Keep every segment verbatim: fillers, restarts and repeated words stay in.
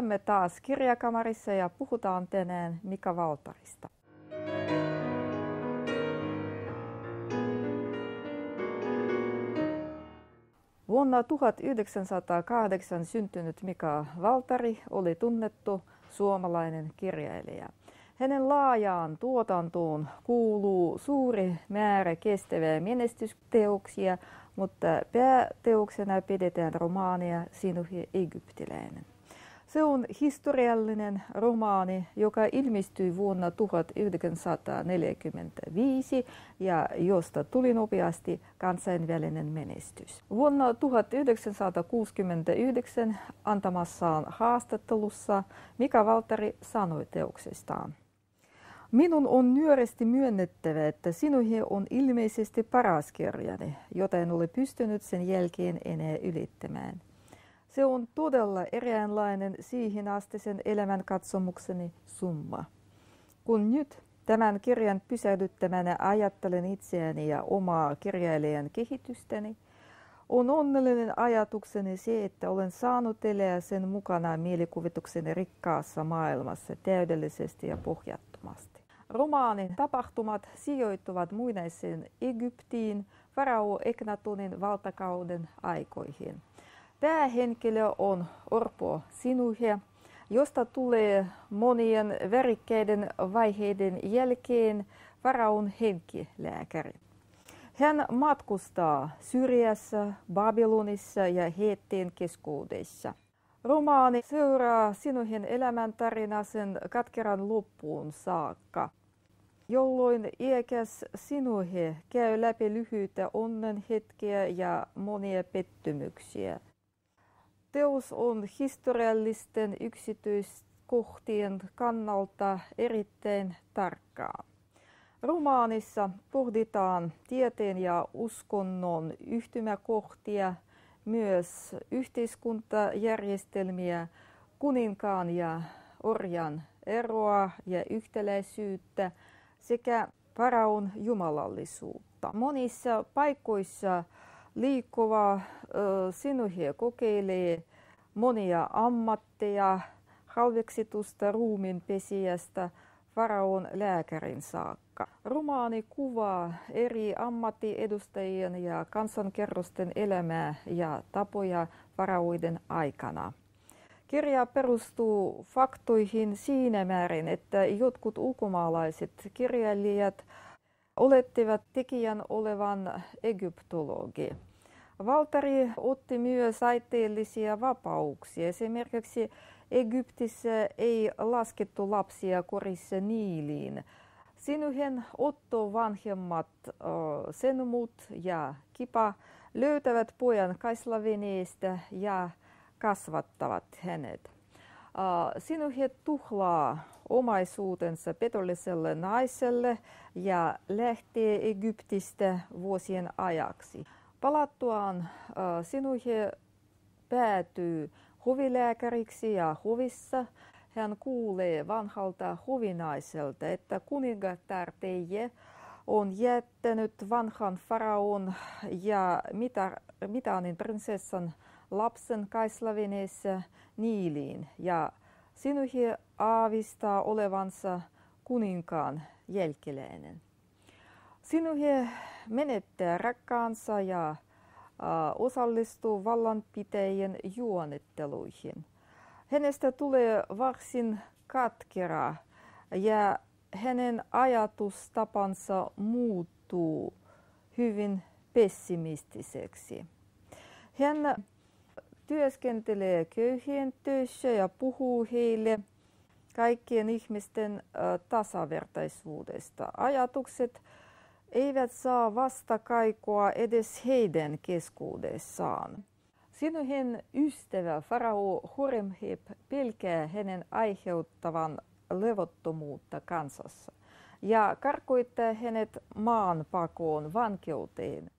Olemme taas kirjakamarissa ja puhutaan tänään Mika Valtarista. Vuonna tuhatyhdeksänsataakahdeksan syntynyt Mika Valtari oli tunnettu suomalainen kirjailija. Hänen laajaan tuotantoon kuuluu suuri määrä kestäviä menestysteoksia, mutta pääteoksena pidetään romaania Sinuhe Egyptiläinen. Se on historiallinen romaani, joka ilmestyi vuonna tuhatyhdeksänsataaneljäkymmentäviisi ja josta tuli nopeasti kansainvälinen menestys. Vuonna tuhatyhdeksänsataakuusikymmentäyhdeksän antamassaan haastattelussa Mika Valtari sanoi teoksestaan: "Minun on nyörästi myönnettävä, että Sinuhe on ilmeisesti paras kirjani, jota en ole pystynyt sen jälkeen enää ylittämään. Se on todella eräänlainen siihen astisen elämänkatsomukseni summa. Kun nyt tämän kirjan pysähdyttämänä ajattelen itseäni ja omaa kirjailijan kehitystäni, on onnellinen ajatukseni se, että olen saanut elää sen mukana mielikuvitukseni rikkaassa maailmassa täydellisesti ja pohjattomasti." Romaanin tapahtumat sijoittuvat muinaiseen Egyptiin farao Eknatonin valtakauden aikoihin. Päähenkilö on orpo Sinuhe, josta tulee monien värikkäiden vaiheiden jälkeen faraon henkilääkäri. Hän matkustaa Syyriassa, Babylonissa ja Heettien keskuudessa. Romaani seuraa Sinuhen elämäntarinaa sen katkeran loppuun saakka, jolloin iäkäs Sinuhe käy läpi lyhyitä onnenhetkiä ja monia pettymyksiä. Teos on historiallisten yksityiskohtien kannalta erittäin tarkkaa. Romaanissa pohditaan tieteen ja uskonnon yhtymäkohtia, myös yhteiskuntajärjestelmiä, kuninkaan ja orjan eroa ja yhtäläisyyttä sekä faraon jumalallisuutta. Monissa paikoissa liikkuva Sinuhe kokeilee monia ammatteja, halveksitusta ruumiinpesijästä faraon lääkärin saakka. Romaani kuvaa eri ammattiedustajien ja kansankerrosten elämää ja tapoja faraoiden aikana. Kirja perustuu faktoihin siinä määrin, että jotkut ulkomaalaiset kirjailijat olettivat tekijän olevan egyptologi. Valtari otti myös taiteellisia vapauksia. Esimerkiksi Egyptissä ei laskettu lapsia korissa Niiliin. Sinuhen Otto vanhemmat Senmut ja Kipa löytävät pojan Kaislaveneestä ja kasvattavat hänet. Sinuhe tuhlaa omaisuutensa petolliselle naiselle ja lähtee Egyptistä vuosien ajaksi. Palattuaan Sinuhe päätyy hovilääkäriksi ja hovissa hän kuulee vanhalta hovinaiselta, että kuningatar Teije on jättänyt vanhan faraon ja Mitaanin prinsessan lapsen Kaislaveneessä Niiliin, ja Sinuhe aavistaa olevansa kuninkaan jälkeläinen. Sinuhe menettää rakkaansa ja uh, osallistuu vallanpitäjien juonitteluihin. Hänestä tulee varsin katkera ja hänen ajatustapansa muuttuu hyvin pessimistiseksi. Hän työskentelee köyhien töissä ja puhuu heille kaikkien ihmisten tasavertaisuudesta. Ajatukset eivät saa vastakaikua edes heidän keskuudessaan. Sinuhen ystävä farao Horemheb pelkää hänen aiheuttavan levottomuutta kansassa ja karkoittaa hänet maanpakoon vankeuteen.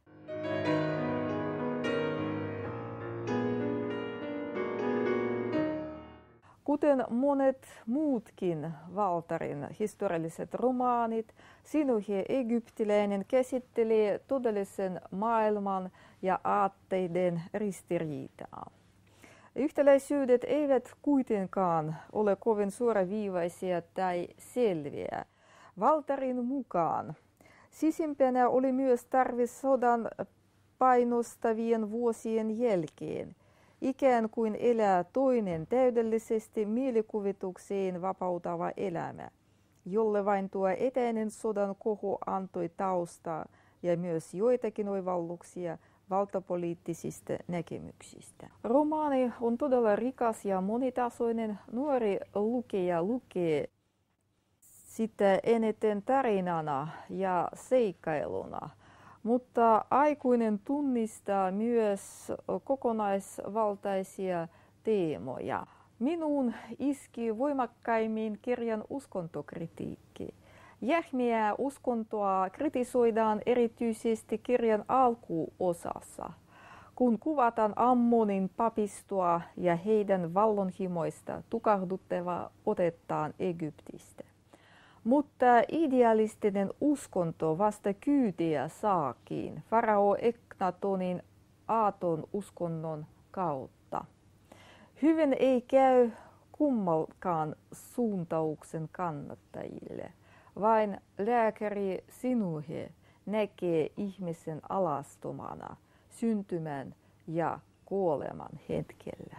Kuten monet muutkin Valtarin historialliset romaanit, Sinuhe Egyptiläinen käsittelee todellisen maailman ja aatteiden ristiriitaa. Yhtäläisyydet eivät kuitenkaan ole kovin suoraviivaisia tai selviä. Valtarin mukaan sisimpänä oli myös tarve sodan painostavien vuosien jälkeen, ikään kuin elää toinen täydellisesti mielikuvitukseen vapautava elämä, jolle vain tuo etäinen sodan koho antoi taustaa ja myös joitakin oivalluksia valtapoliittisista näkemyksistä. Romaani on todella rikas ja monitasoinen. Nuori lukija lukee sitä eniten tarinana ja seikkailuna, mutta aikuinen tunnistaa myös kokonaisvaltaisia teemoja. Minuun iski voimakkaimmin kirjan uskontokritiikki. Jähmeää uskontoa kritisoidaan erityisesti kirjan alkuosassa, kun kuvataan Ammonin papistoa ja heidän vallonhimoista tukahduttavaa otettaan Egyptistä. Mutta idealistinen uskonto vasta kyytiä saakin farao Eknatonin Aaton uskonnon kautta. Hyvin ei käy kummalkaan suuntauksen kannattajille. Vain lääkäri Sinuhe näkee ihmisen alastomana syntymän ja kuoleman hetkellä.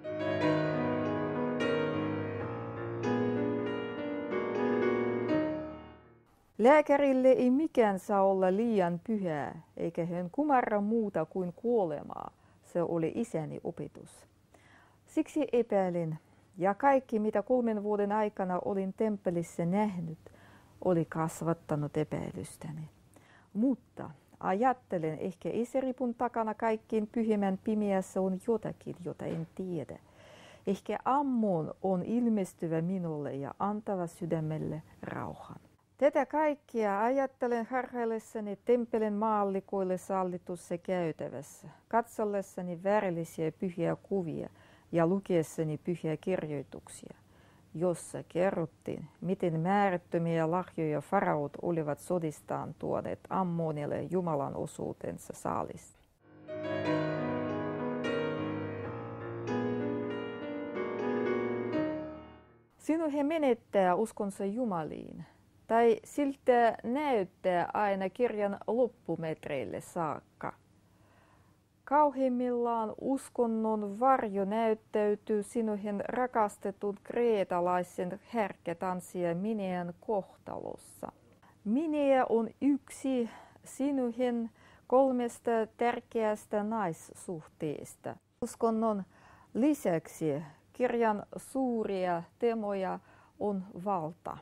Lääkärille ei mikään saa olla liian pyhää, eikä hän kumarra muuta kuin kuolemaa. Se oli isäni opetus. Siksi epäilin, ja kaikki mitä kolmen vuoden aikana olin temppelissä nähnyt, oli kasvattanut epäilystäni. Mutta ajattelen, ehkä Esiripun takana kaikkein pyhimmän pimeässä on jotakin, jota en tiedä. Ehkä Ammon on ilmestyvä minulle ja antava sydämelle rauhan. Tätä kaikkia ajattelen harhaillessani temppelin maallikoille sallitussa käytävässä, katsellessani värillisiä pyhiä kuvia ja lukiessani pyhiä kirjoituksia, jossa kerrottiin, miten määrättömiä lahjoja faraot olivat sodistaan tuoneet Ammonille Jumalan osuutensa saalista. Sinuhe menettää uskonsa Jumaliin, tai siltä näyttää aina kirjan loppumetreille saakka. Kauhimmillaan uskonnon varjo näyttäytyy Sinuhen rakastetun kreetalaisen härkätanssija Minean kohtalossa. Minea on yksi Sinuhen kolmesta tärkeästä naissuhteesta. Uskonnon lisäksi kirjan suuria teemoja on valta.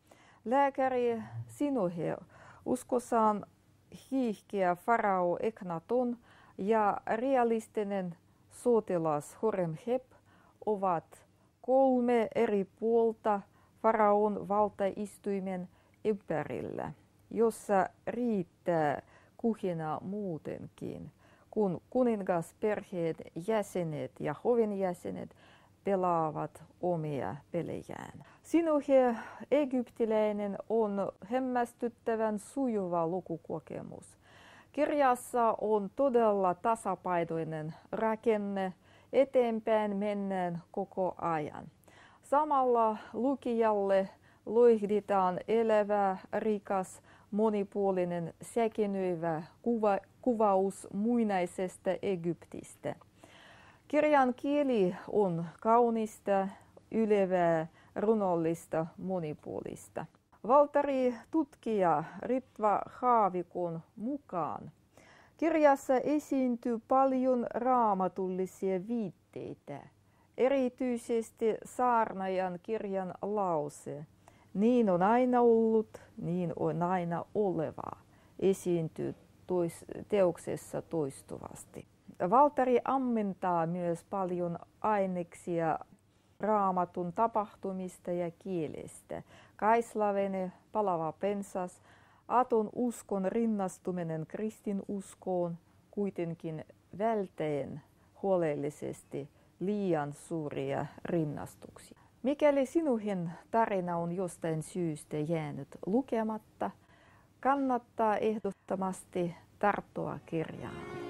Lääkäri Sinuhe uskossaan hiihkeä farao Eknaton ja realistinen sotilas Horemheb ovat kolme eri puolta faraon valtaistuimen ympärillä, jossa riittää kuhina muutenkin, kun kuningasperheet jäsenet ja hovin jäsenet pelaavat omia pelejään. Sinuhe egyptiläinen on hämmästyttävän sujuva lukukokemus. Kirjassa on todella tasapainoinen rakenne, eteenpäin mennään koko ajan. Samalla lukijalle loihditaan elävä, rikas, monipuolinen, säkenöivä kuva, kuvaus muinaisesta Egyptistä. Kirjan kieli on kaunista, ylevää, runollista, monipuolista. Valtari-tutkija Ritva Haavikon mukaan kirjassa esiintyy paljon raamatullisia viitteitä, erityisesti saarnaajan kirjan lause. Niin on aina ollut, niin on aina oleva, esiintyy tois, teoksessa toistuvasti. Valtari ammentaa myös paljon aineksia raamatun tapahtumista ja kielestä. Kaislavene, palava pensas, Aton uskon rinnastuminen kristinuskoon, kuitenkin välttäen huolellisesti liian suuria rinnastuksia. Mikäli Sinuhen tarina on jostain syystä jäänyt lukematta, kannattaa ehdottomasti tarttua kirjaan.